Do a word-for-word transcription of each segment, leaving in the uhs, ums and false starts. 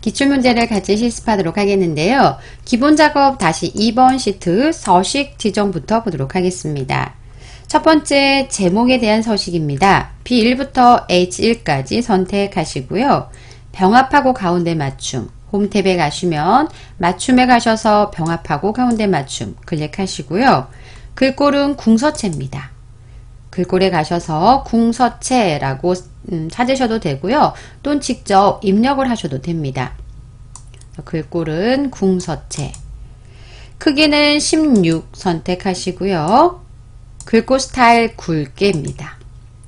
기출문제를 같이 실습하도록 하겠는데요. 기본 작업 다시 이 번 시트 서식 지정부터 보도록 하겠습니다. 첫 번째 제목에 대한 서식입니다. 비 일부터 에이치 일까지 선택하시고요. 병합하고 가운데 맞춤, 홈탭에 가시면 맞춤에 가셔서 병합하고 가운데 맞춤 클릭하시고요. 글꼴은 궁서체입니다. 글꼴에 가셔서 궁서체라고 음, 찾으셔도 되고요. 또는 직접 입력을 하셔도 됩니다. 글꼴은 궁서체. 크기는 십육 선택하시고요. 글꼴 스타일 굵게입니다.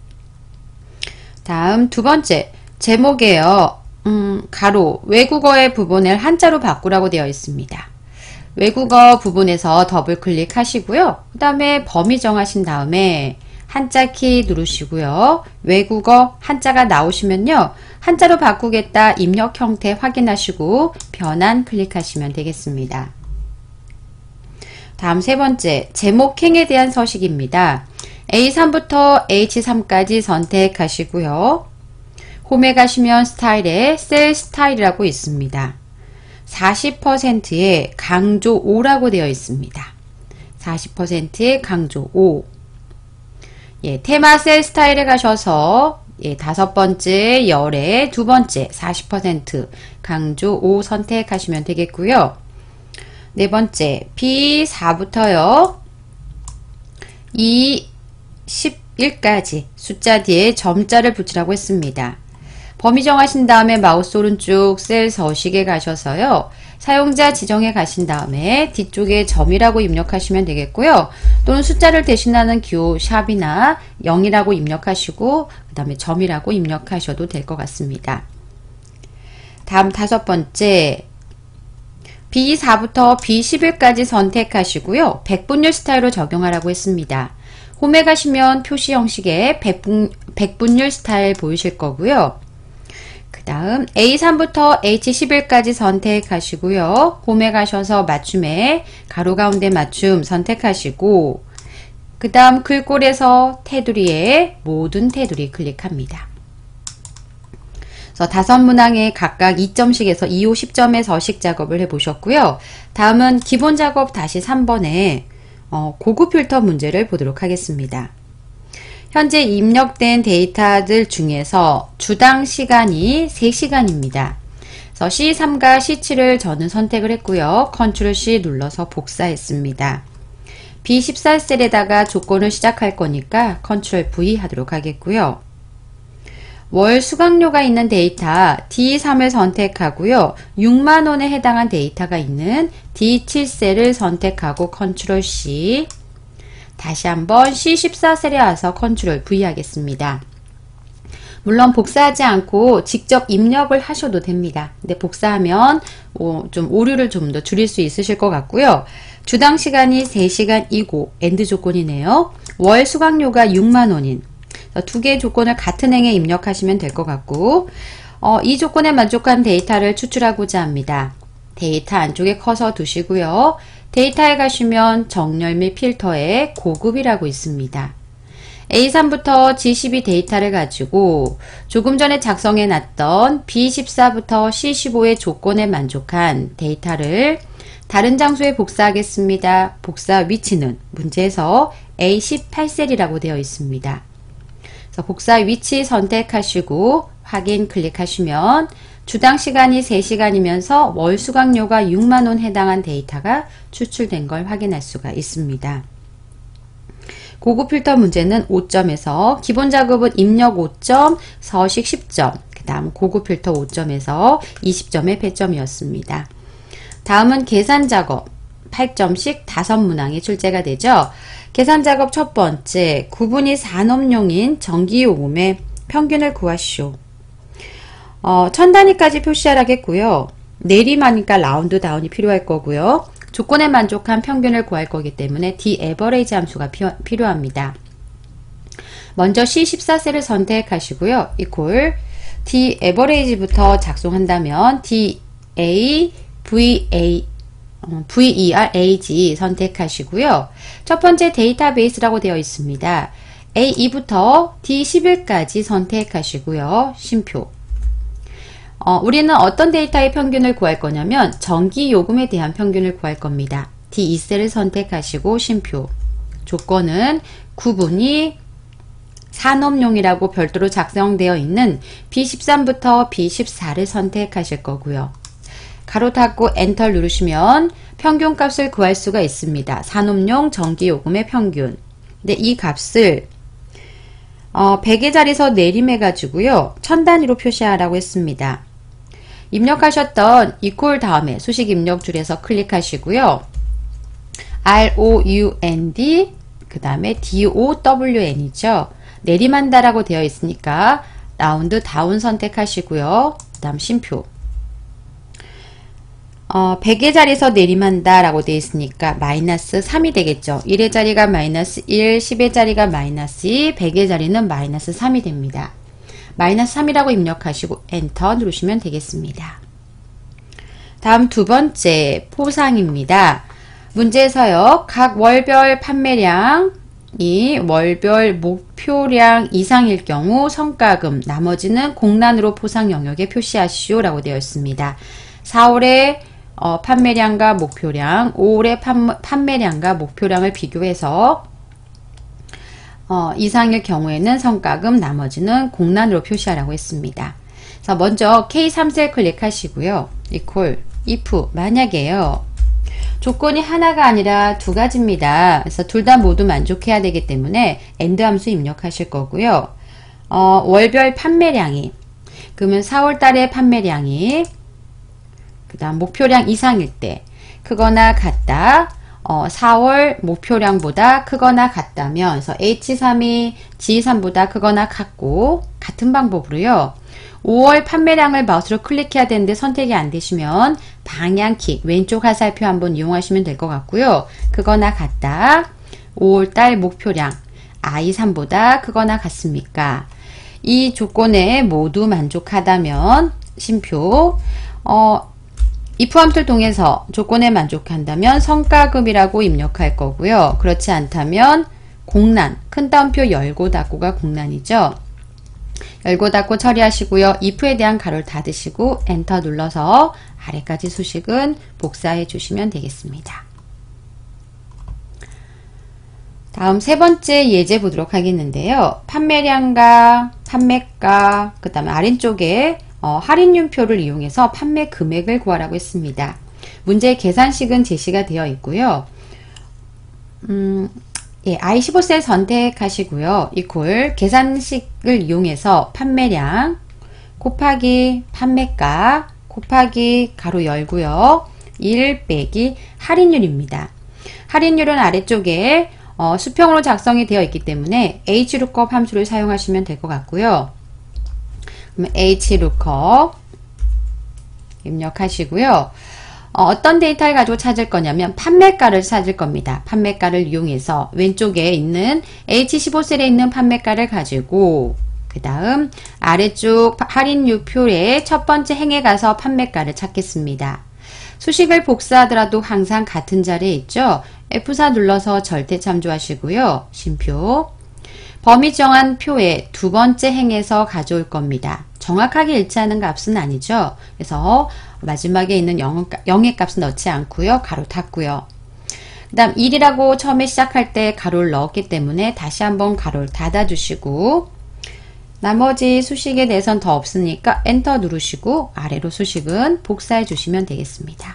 다음 두 번째 제목에요. 음, 가로 외국어의 부분을 한자로 바꾸라고 되어 있습니다. 외국어 부분에서 더블 클릭하시고요. 그 다음에 범위 정하신 다음에 한자 키 누르시고요. 외국어 한자가 나오시면요. 한자로 바꾸겠다 입력 형태 확인하시고 변환 클릭하시면 되겠습니다. 다음 세 번째 제목행에 대한 서식입니다. 에이 삼부터 에이치 삼까지 선택하시고요. 홈에 가시면 스타일에 셀 스타일이라고 있습니다. 사십 퍼센트에 강조 오라고 되어 있습니다. 사십 퍼센트에 강조 오. 예, 테마 셀 스타일에 가셔서 예, 다섯 번째 열에 두 번째 사십 퍼센트 강조 오 선택하시면 되겠고요. 네 번째 비 사부터요. 이, 십일까지 숫자 뒤에 점자를 붙이라고 했습니다. 범위 정하신 다음에 마우스 오른쪽 셀 서식에 가셔서요. 사용자 지정에 가신 다음에 뒤쪽에 점이라고 입력하시면 되겠고요. 또는 숫자를 대신하는 기호 샵이나 영이라고 입력하시고 그 다음에 점이라고 입력하셔도 될 것 같습니다. 다음 다섯 번째 비 사부터 비 십일까지 선택하시고요. 백분율 스타일로 적용하라고 했습니다. 홈에 가시면 표시 형식의 백분, 백분율 스타일 보이실 거고요. 그 다음 에이 삼부터 에이치 십일까지 선택하시고요. 홈에 가셔서 맞춤에 가로 가운데 맞춤 선택하시고 그 다음 글꼴에서 테두리에 모든 테두리 클릭합니다. 그래서 다섯 문항에 각각 이 점씩에서 이, 오, 십 점의 서식 작업을 해보셨고요. 다음은 기본 작업 다시 삼 번에 어, 고급 필터 문제를 보도록 하겠습니다. 현재 입력된 데이터들 중에서 주당 시간이 세 시간입니다. 그래서 씨 삼과 씨 칠을 저는 선택을 했고요. 컨트롤 씨 눌러서 복사했습니다. 비 십사 셀에다가 조건을 시작할 거니까 컨트롤 브이 하도록 하겠고요. 월 수강료가 있는 데이터 디 삼을 선택하고요. 육만 원에 해당한 데이터가 있는 디 칠 셀을 선택하고 컨트롤 씨. 다시 한번 씨 십사 셀에 와서 컨트롤 브이 하겠습니다. 물론 복사하지 않고 직접 입력을 하셔도 됩니다. 근데 복사하면 좀 오류를 좀 더 줄일 수 있으실 것 같고요. 주당 시간이 세 시간이고 엔드 조건이네요. 월 수강료가 육만 원인 두 개의 조건을 같은 행에 입력하시면 될 것 같고 어, 이 조건에 만족한 데이터를 추출하고자 합니다. 데이터 안쪽에 커서 두시고요. 데이터에 가시면 정렬 및 필터에 고급이라고 있습니다. 에이 삼부터 지 십이 데이터를 가지고 조금 전에 작성해 놨던 비 십사부터 씨 십오의 조건에 만족한 데이터를 다른 장소에 복사하겠습니다. 복사 위치는 문제에서 에이 십팔 셀이라고 되어 있습니다. 그래서 복사 위치 선택하시고 확인 클릭하시면 주당 시간이 세 시간이면서 월 수강료가 육만 원 해당한 데이터가 추출된 걸 확인할 수가 있습니다. 고급 필터 문제는 오 점에서 기본 작업은 입력 오 점, 서식 십 점, 그 다음 고급 필터 오 점에서 이십 점의 배점이었습니다. 다음은 계산 작업 팔 점씩 다섯 문항이 출제가 되죠. 계산 작업 첫 번째 구분이 산업용인 전기요금의 평균을 구하시오. 어, 천 단위까지 표시하라겠고요. 내림하니까 라운드 다운이 필요할 거고요. 조건에 만족한 평균을 구할 거기 때문에 D average 함수가 피, 필요합니다. 먼저 씨 십사 셀을 선택하시고요. 이퀄 D average부터 작성한다면 D A V A 어, V E R A G 선택하시고요. 첫 번째 데이터베이스라고 되어 있습니다. 에이 이부터 디 십일까지 선택하시고요. 쉼표 어, 우리는 어떤 데이터의 평균을 구할 거냐면 전기요금에 대한 평균을 구할 겁니다. 디 이 셀을 선택하시고 쉼표. 조건은 구분이 산업용이라고 별도로 작성되어 있는 비 십삼부터 비 십사를 선택하실 거고요. 가로 닫고 엔터 누르시면 평균값을 구할 수가 있습니다. 산업용 전기요금의 평균. 근데 이 값을 어, 백의 자리에서 내림해 가지고요. 천 단위로 표시하라고 했습니다. 입력하셨던 equal 다음에 수식 입력 줄에서 클릭하시고요. round 그 다음에 down이죠. 내림한다라고 되어 있으니까 라운드 다운 선택하시고요. 그 다음 쉼표. 어, 백의 자리에서 내림한다 라고 되어 있으니까 마이너스 삼이 되겠죠. 일의 자리가 마이너스 일, 십의 자리가 마이너스 이, 백의 자리는 마이너스 삼이 됩니다. 마이너스 삼이라고 입력하시고 엔터 누르시면 되겠습니다. 다음 두 번째 포상입니다. 문제에서요. 각 월별 판매량이 월별 목표량 이상일 경우 성과금, 나머지는 공란으로 포상 영역에 표시하시오 라고 되어 있습니다. 사월에 어, 판매량과 목표량, 오월의 판, 판매량과 목표량을 비교해서 어, 이상일 경우에는 성과금, 나머지는 공란으로 표시하라고 했습니다. 그래서 먼저 케이 삼 셀 클릭하시고요. equal, if, 만약에요. 조건이 하나가 아니라 두 가지입니다. 그래서 둘 다 모두 만족해야 되기 때문에 and 함수 입력하실 거고요. 어, 월별 판매량이, 그러면 사월 달의 판매량이 그 다음 목표량 이상일 때 크거나 같다. 어, 사월 목표량보다 크거나 같다면 그래서 에이치 삼이 지 삼보다 크거나 같고 같은 방법으로요. 오월 판매량을 마우스로 클릭해야 되는데 선택이 안 되시면 방향키 왼쪽 화살표 한번 이용하시면 될 것 같고요. 크거나 같다. 오월 달 목표량 아이 삼보다 크거나 같습니까? 이 조건에 모두 만족하다면 쉼표 어, if 함수를 통해서 조건에 만족한다면 성과금이라고 입력할 거고요. 그렇지 않다면 공란, 큰 따옴표 열고 닫고가 공란이죠. 열고 닫고 처리하시고요. if에 대한 가로를 닫으시고 엔터 눌러서 아래까지 수식은 복사해 주시면 되겠습니다. 다음 세 번째 예제 보도록 하겠는데요. 판매량과 판매가, 그 다음에 아래쪽에 어, 할인율표를 이용해서 판매 금액을 구하라고 했습니다. 문제의 계산식은 제시가 되어 있고요. 음, 예, 아이 십오 셀 선택하시고요. equal 계산식을 이용해서 판매량 곱하기 판매가 곱하기 가로 열고요. 일 빼기 할인율입니다. 할인율은 아래쪽에 어, 수평으로 작성이 되어 있기 때문에 hlookup 함수를 사용하시면 될 것 같고요. 그러면 hlookup 입력하시고요. 어, 어떤 데이터를 가지고 찾을 거냐면 판매가를 찾을 겁니다. 판매가를 이용해서 왼쪽에 있는 에이치 십오 셀에 있는 판매가를 가지고 그 다음 아래쪽 할인율표의 첫 번째 행에 가서 판매가를 찾겠습니다. 수식을 복사하더라도 항상 같은 자리에 있죠. 에프 사 눌러서 절대 참조하시고요. 쉼표. 범위 정한 표의 두 번째 행에서 가져올 겁니다. 정확하게 일치하는 값은 아니죠. 그래서 마지막에 있는 영의 값은 넣지 않고요. 가로 닫고요. 그 다음 일이라고 처음에 시작할 때 가로를 넣었기 때문에 다시 한번 가로를 닫아주시고 나머지 수식에 대해서는 더 없으니까 엔터 누르시고 아래로 수식은 복사해 주시면 되겠습니다.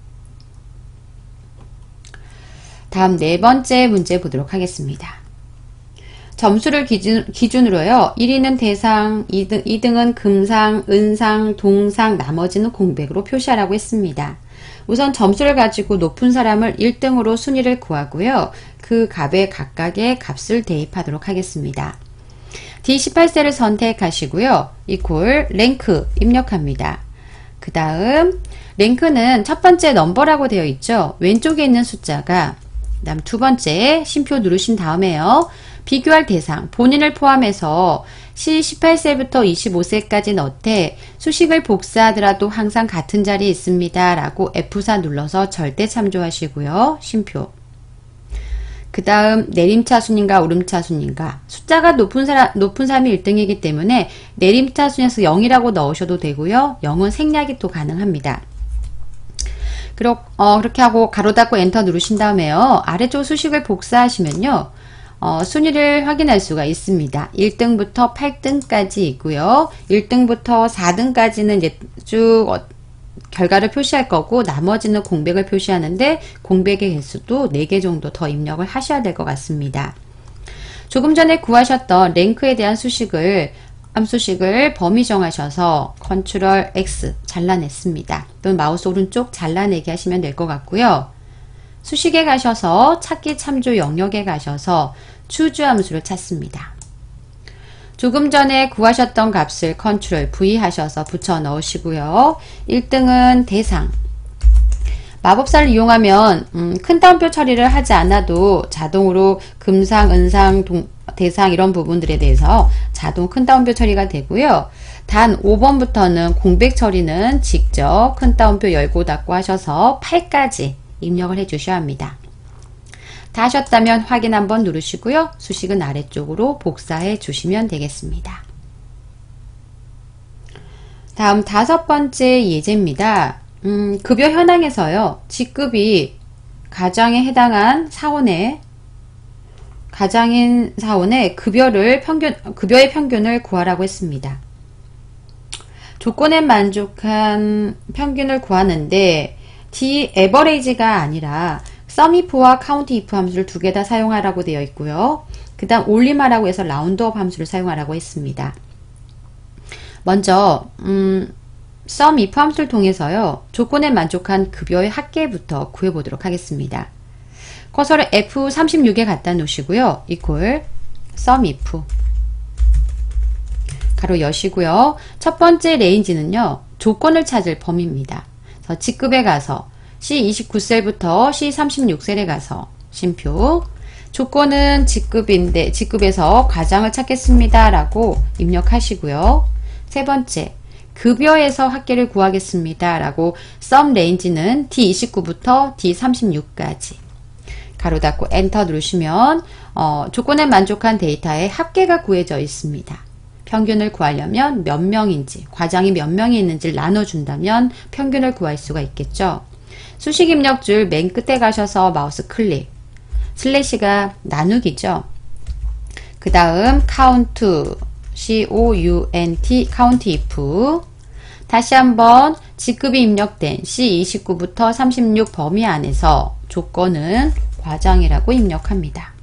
다음 네 번째 문제 보도록 하겠습니다. 점수를 기준, 기준으로요. 일 위는 대상, 이 등, 이 등은 금상, 은상, 동상, 나머지는 공백으로 표시하라고 했습니다. 우선 점수를 가지고 높은 사람을 일 등으로 순위를 구하고요. 그 값에 각각의 값을 대입하도록 하겠습니다. 디 십팔 셀을 선택하시고요. equal 랭크 입력합니다. 그 다음 랭크는 첫 번째 넘버라고 되어 있죠. 왼쪽에 있는 숫자가 그 다음 두 번째 쉼표 누르신 다음에요. 비교할 대상, 본인을 포함해서 씨 십팔 셀부터 이십오 셀까지 넣되 수식을 복사하더라도 항상 같은 자리에 있습니다. 라고 에프 사 눌러서 절대 참조하시고요. 쉼표. 그 다음 내림차순인가 오름차순인가. 숫자가 높은 사람, 높은 사람이 일 등이기 때문에 내림차순에서 영이라고 넣으셔도 되고요. 영은 생략이 또 가능합니다. 그렇, 어, 그렇게 하고 가로 닫고 엔터 누르신 다음에요. 아래쪽 수식을 복사하시면요. 어, 순위를 확인할 수가 있습니다. 일 등부터 팔 등까지 있고요. 일 등부터 사 등까지는 이제 쭉 어, 결과를 표시할 거고 나머지는 공백을 표시하는데 공백의 개수도 네 개 정도 더 입력을 하셔야 될 것 같습니다. 조금 전에 구하셨던 랭크에 대한 수식을 함수식을 범위 정하셔서 컨트롤 X 잘라냈습니다. 또는 마우스 오른쪽 잘라내기 하시면 될 것 같고요. 수식에 가셔서 찾기 참조 영역에 가셔서 추주 함수를 찾습니다. 조금 전에 구하셨던 값을 컨트롤 V 하셔서 붙여 넣으시고요. 일 등은 대상. 마법사를 이용하면 음, 큰 따옴표 처리를 하지 않아도 자동으로 금상, 은상, 동, 대상 이런 부분들에 대해서 자동 큰 따옴표 처리가 되고요. 단 오 번부터는 공백 처리는 직접 큰 따옴표 열고 닫고 하셔서 팔까지 입력을 해 주셔야 합니다. 다 하셨다면 확인 한번 누르시고요. 수식은 아래쪽으로 복사해 주시면 되겠습니다. 다음 다섯 번째 예제입니다. 음, 급여 현황에서요. 직급이 가장에 해당한 사원의 가장인 사원의 급여를 평균 급여의 평균을 구하라고 했습니다. 조건에 만족한 평균을 구하는데 D average가 아니라 SUMIF와 COUNTIF 함수를 두 개 다 사용하라고 되어 있고요. 그 다음 올림하라고 해서 라운드업 함수를 사용하라고 했습니다. 먼저 음, SUMIF 함수를 통해서요. 조건에 만족한 급여의 합계부터 구해보도록 하겠습니다. 커서를 에프 삼십육에 갖다 놓으시고요. 이퀄 SUMIF 가로 여시고요. 첫 번째 레인지는요. 조건을 찾을 범위입니다. 그래서 직급에 가서 씨 이십구 셀부터 씨 삼십육 셀에 가서 쉼표 조건은 직급인데 직급에서 과장을 찾겠습니다 라고 입력하시고요. 세 번째 급여에서 합계를 구하겠습니다 라고 썸 레인지는 디 이십구부터 디 삼십육까지 가로 닫고 엔터 누르시면 어, 조건에 만족한 데이터에 합계가 구해져 있습니다. 평균을 구하려면 몇 명인지 과장이 몇 명이 있는지를 나눠준다면 평균을 구할 수가 있겠죠. 수식 입력줄 맨 끝에 가셔서 마우스 클릭 슬래시가 나누기죠. 그 다음 count C O U N T COUNTIF 다시 한번 직급이 입력된 씨 이십구부터 삼십육 범위 안에서 조건은 과장이라고 입력합니다.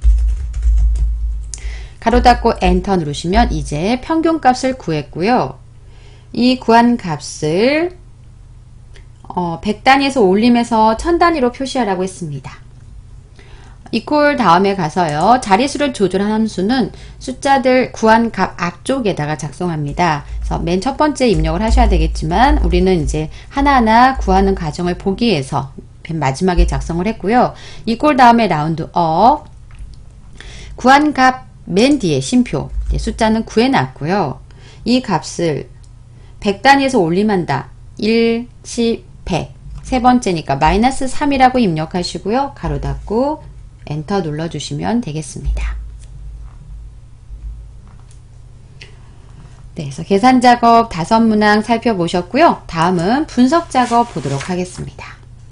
가로 닫고 엔터 누르시면 이제 평균값을 구했고요. 이 구한 값을 어, 백 단위에서 올림해서 천 단위로 표시하라고 했습니다. 이퀄 다음에 가서요. 자릿수를 조절한 함수는 숫자들 구한 값 앞쪽에다가 작성합니다. 그래서 맨 첫 번째 입력을 하셔야 되겠지만 우리는 이제 하나하나 구하는 과정을 보기 위해서 맨 마지막에 작성을 했고요. 이퀄 다음에 라운드 업 구한 값 맨 뒤에 쉼표 숫자는 구해놨고요. 이 값을 백 단위에서 올림한다. 일, 십, 백 세 번째니까 마이너스 삼이라고 입력하시고요. 가로 닫고 엔터 눌러주시면 되겠습니다. 네, 그래서 계산 작업 다섯 문항 살펴보셨고요. 다음은 분석 작업 보도록 하겠습니다.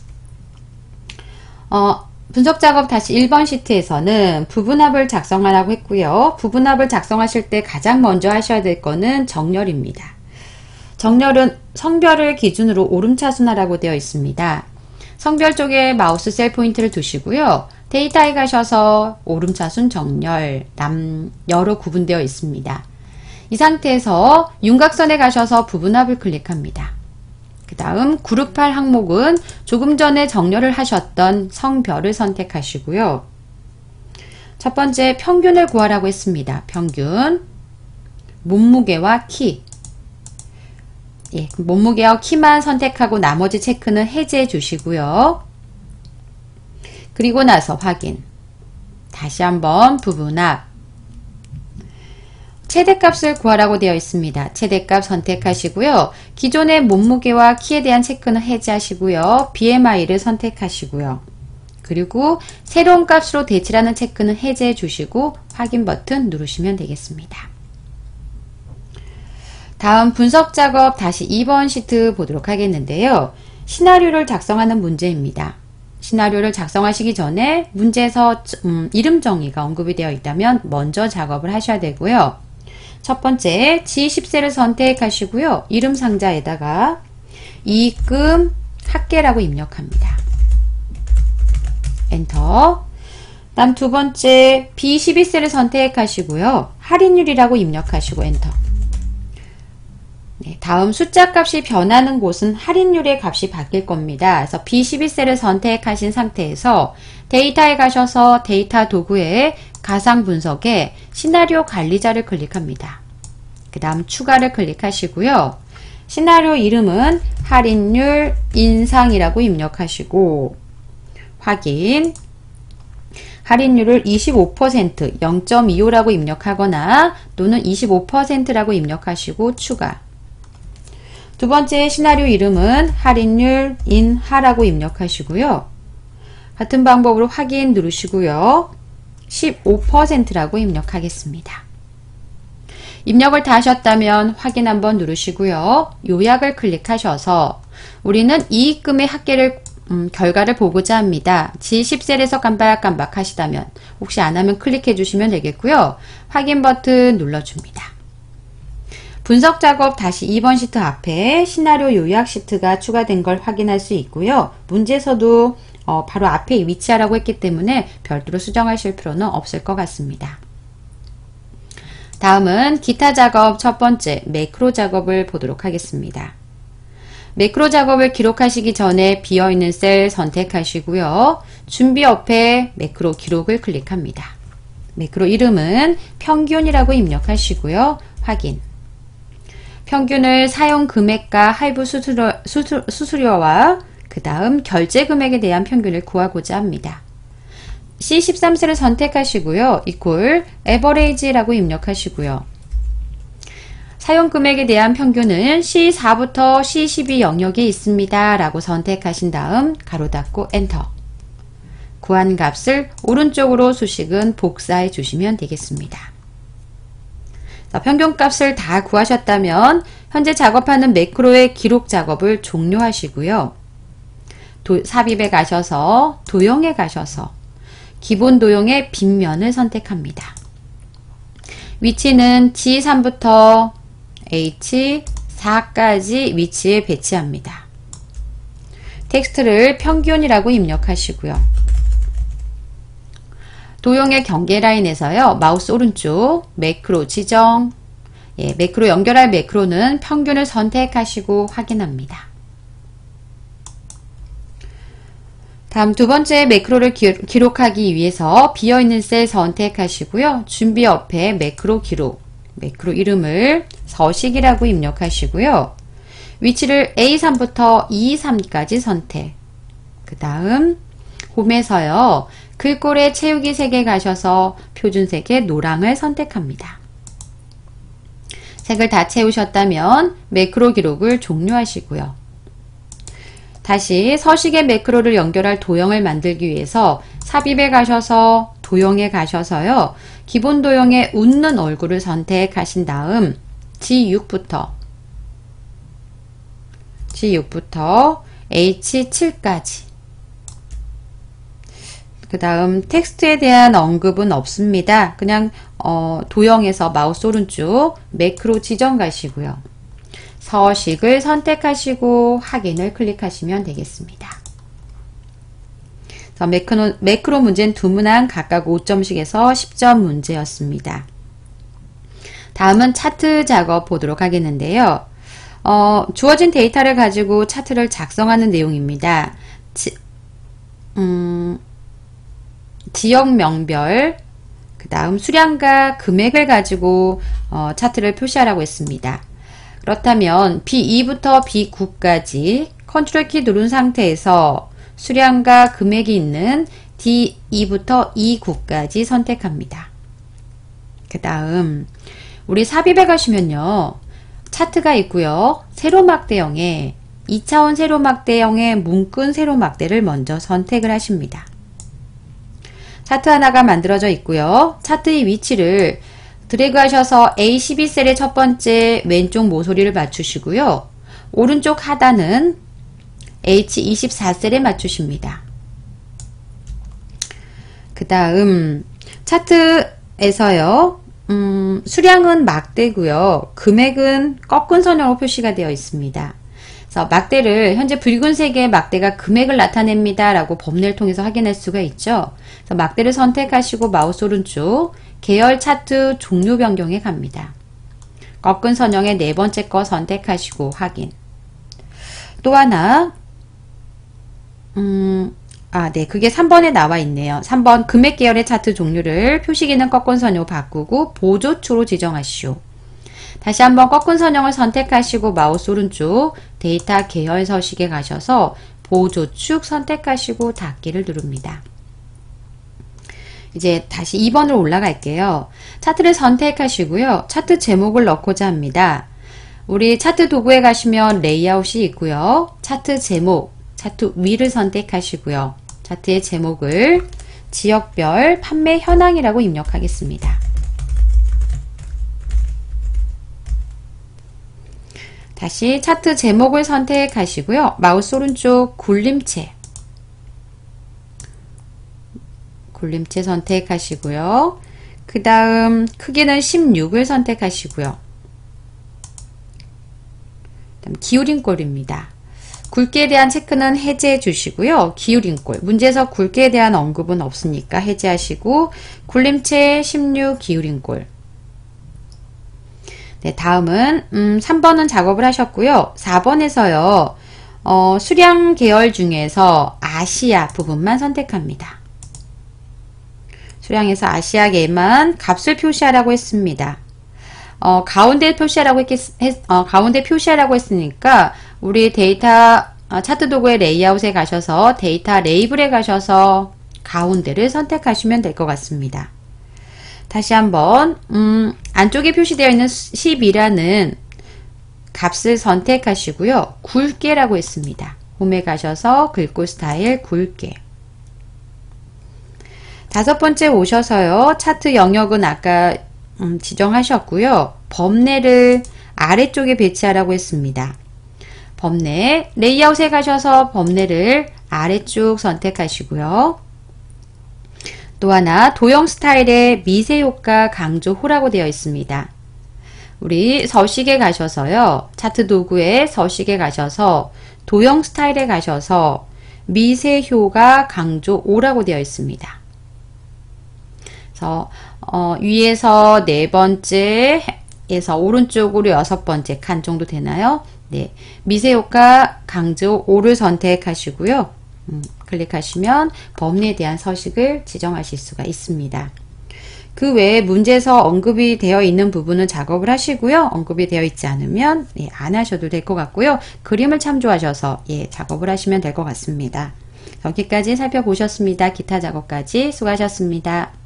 어, 분석 작업 다시 일 번 시트에서는 부분합을 작성하라고 했고요. 부분합을 작성하실 때 가장 먼저 하셔야 될 거는 정렬입니다. 정렬은 성별을 기준으로 오름차순하라고 되어 있습니다. 성별 쪽에 마우스 셀 포인트를 두시고요. 데이터에 가셔서 오름차순 정렬, 남녀로 구분되어 있습니다. 이 상태에서 윤곽선에 가셔서 부분합을 클릭합니다. 그 다음 그룹할 항목은 조금 전에 정렬을 하셨던 성별을 선택하시고요. 첫 번째 평균을 구하라고 했습니다. 평균, 몸무게와 키. 예, 몸무게와 키만 선택하고 나머지 체크는 해제해 주시고요. 그리고 나서 확인. 다시 한번 부분합. 최대값을 구하라고 되어 있습니다. 최대값 선택하시고요. 기존의 몸무게와 키에 대한 체크는 해제하시고요. 비 엠 아이를 선택하시고요. 그리고 새로운 값으로 대치라는 체크는 해제해 주시고 확인 버튼 누르시면 되겠습니다. 다음 분석 작업 다시 이 번 시트 보도록 하겠는데요. 시나리오를 작성하는 문제입니다. 시나리오를 작성하시기 전에 문제에서 음, 이름 정의가 언급이 되어 있다면 먼저 작업을 하셔야 되고요. 첫 번째 지 십 셀을 선택하시고요. 이름 상자에다가 이익금 합계라고 입력합니다. 엔터. 다음 두 번째 비 십이 셀을 선택하시고요. 할인율이라고 입력하시고 엔터. 네, 다음 숫자 값이 변하는 곳은 할인율의 값이 바뀔 겁니다. 그래서 비 십이 셀을 선택하신 상태에서 데이터에 가셔서 데이터 도구에 가상 분석에 시나리오 관리자를 클릭합니다. 그 다음 추가를 클릭하시고요. 시나리오 이름은 할인율 인상이라고 입력하시고 확인. 할인율을 이십오 퍼센트 영 점 이오라고 입력하거나 또는 이십오 퍼센트라고 입력하시고 추가. 두 번째 시나리오 이름은 할인율 인하라고 입력하시고요. 같은 방법으로 확인 누르시고요. 십오 퍼센트라고 입력하겠습니다. 입력을 다 하셨다면 확인 한번 누르시고요. 요약을 클릭하셔서 우리는 이익금의 합계를 음, 결과를 보고자 합니다. 지 십 셀에서 깜박깜박 하시다면 혹시 안 하면 클릭해 주시면 되겠고요. 확인 버튼 눌러줍니다. 분석 작업 다시 이 번 시트 앞에 시나리오 요약 시트가 추가된 걸 확인할 수 있고요. 문제에서도 어, 바로 앞에 위치하라고 했기 때문에 별도로 수정하실 필요는 없을 것 같습니다. 다음은 기타 작업 첫 번째 매크로 작업을 보도록 하겠습니다. 매크로 작업을 기록하시기 전에 비어있는 셀 선택하시고요. 준비 옆에 매크로 기록을 클릭합니다. 매크로 이름은 평균이라고 입력하시고요. 확인. 평균을 사용 금액과 할부 수수료, 수수, 수수료와 그 다음 결제 금액에 대한 평균을 구하고자 합니다. 씨 십삼 셀을 선택하시고요. 이퀄 에버레이지라고 입력하시고요. 사용 금액에 대한 평균은 씨 사부터 씨 십이 영역에 있습니다. 라고 선택하신 다음 가로 닫고 엔터. 구한 값을 오른쪽으로 수식은 복사해 주시면 되겠습니다. 자, 평균값을 다 구하셨다면 현재 작업하는 매크로의 기록 작업을 종료하시고요. 도, 삽입에 가셔서 도형에 가셔서 기본 도형의 빗면을 선택합니다. 위치는 지 삼부터 에이치 사까지 위치에 배치합니다. 텍스트를 평균이라고 입력하시고요. 도형의 경계 라인에서요. 마우스 오른쪽 매크로 지정. 예, 매크로 연결할 매크로는 평균을 선택하시고 확인합니다. 다음 두 번째 매크로를 기, 기록하기 위해서 비어있는 셀 선택하시고요. 준비 옆에 매크로 기록. 매크로 이름을 서식이라고 입력하시고요. 위치를 에이 삼부터 이 삼까지 선택. 그 다음 홈에서요. 글꼴의 채우기 색에 가셔서 표준색의 노랑을 선택합니다. 색을 다 채우셨다면 매크로 기록을 종료하시고요. 다시 서식의 매크로를 연결할 도형을 만들기 위해서 삽입에 가셔서 도형에 가셔서요. 기본 도형의 웃는 얼굴을 선택하신 다음 지 육부터 지 육부터 에이치 칠까지 그 다음 텍스트에 대한 언급은 없습니다. 그냥 어, 도형에서 마우스 오른쪽 매크로 지정 가시고요. 서식을 선택하시고 확인을 클릭하시면 되겠습니다. 자, 매크로, 매크로 문제는 두 문항 각각 오 점씩에서 십 점 문제였습니다. 다음은 차트 작업 보도록 하겠는데요. 어, 주어진 데이터를 가지고 차트를 작성하는 내용입니다. 지, 음, 지역명별, 그 다음 수량과 금액을 가지고 어, 차트를 표시하라고 했습니다. 그렇다면 비 이부터 비 구까지 컨트롤 키 누른 상태에서 수량과 금액이 있는 디 이부터 이 구까지 선택합니다. 그 다음 우리 삽입에 가시면요. 차트가 있고요. 세로막대형에 이 차원 세로막대형의 문근 세로막대를 먼저 선택을 하십니다. 차트 하나가 만들어져 있고요. 차트의 위치를 드래그 하셔서 에이 십이 셀의 첫 번째 왼쪽 모서리를 맞추시고요. 오른쪽 하단은 에이치 이십사 셀에 맞추십니다. 그 다음 차트에서요. 음, 수량은 막대고요. 금액은 꺾은 선형으로 표시가 되어 있습니다. 그래서 막대를 현재 붉은색의 막대가 금액을 나타냅니다 라고 범례를 통해서 확인할 수가 있죠. 그래서 막대를 선택하시고 마우스 오른쪽 계열 차트 종류 변경에 갑니다. 꺾은 선형의 네 번째 거 선택하시고 확인. 또 하나 음, 아, 네. 그게 삼 번에 나와 있네요. 삼 번 금액 계열의 차트 종류를 표시기는 꺾은 선형으로 바꾸고 보조축으로 지정하시오. 다시 한번 꺾은 선형을 선택하시고 마우스 오른쪽 데이터 계열 서식에 가셔서 보조축 선택하시고 닫기를 누릅니다. 이제 다시 이 번으로 올라갈게요. 차트를 선택하시고요. 차트 제목을 넣고자 합니다. 우리 차트 도구에 가시면 레이아웃이 있고요. 차트 제목, 차트 위를 선택하시고요. 차트의 제목을 지역별 판매 현황이라고 입력하겠습니다. 다시 차트 제목을 선택하시고요. 마우스 오른쪽 굴림체 굴림체 선택하시고요. 그 다음 크기는 십육을 선택하시고요. 그다음 기울인 꼴입니다. 굵기에 대한 체크는 해제해 주시고요. 기울인 꼴, 문제에서 굵기에 대한 언급은 없으니까 해제하시고 굴림체 십육 기울인 꼴. 네, 다음은 음, 삼 번은 작업을 하셨고요. 사 번에서요. 어, 수량 계열 중에서 아시아 부분만 선택합니다. 수량에서 아시아계만 값을 표시하라고 했습니다. 어, 가운데 표시하라고 했, 했, 어, 가운데 표시하라고 했으니까 우리 데이터 어, 차트 도구의 레이아웃에 가셔서 데이터 레이블에 가셔서 가운데를 선택하시면 될 것 같습니다. 다시 한번 음, 안쪽에 표시되어 있는 십이라는 값을 선택하시고요. 굵게라고 했습니다. 홈에 가셔서 글꼴 스타일 굵게. 다섯 번째 오셔서요. 차트 영역은 아까 음, 지정하셨고요. 범례를 아래쪽에 배치하라고 했습니다. 범례, 레이아웃에 가셔서 범례를 아래쪽 선택하시고요. 또 하나 도형 스타일의 미세 효과 강조 호라고 되어 있습니다. 우리 서식에 가셔서요. 차트 도구에 서식에 가셔서 도형 스타일에 가셔서 미세 효과 강조 오라고 되어 있습니다. 그래서 어, 위에서 네 번째에서 오른쪽으로 여섯 번째 칸 정도 되나요? 네, 미세 효과 강조 오를 선택하시고요. 음, 클릭하시면 범례에 대한 서식을 지정하실 수가 있습니다. 그 외에 문제에서 언급이 되어 있는 부분은 작업을 하시고요. 언급이 되어 있지 않으면 예, 안 하셔도 될 것 같고요. 그림을 참조하셔서 예, 작업을 하시면 될 것 같습니다. 여기까지 살펴보셨습니다. 기타 작업까지 수고하셨습니다.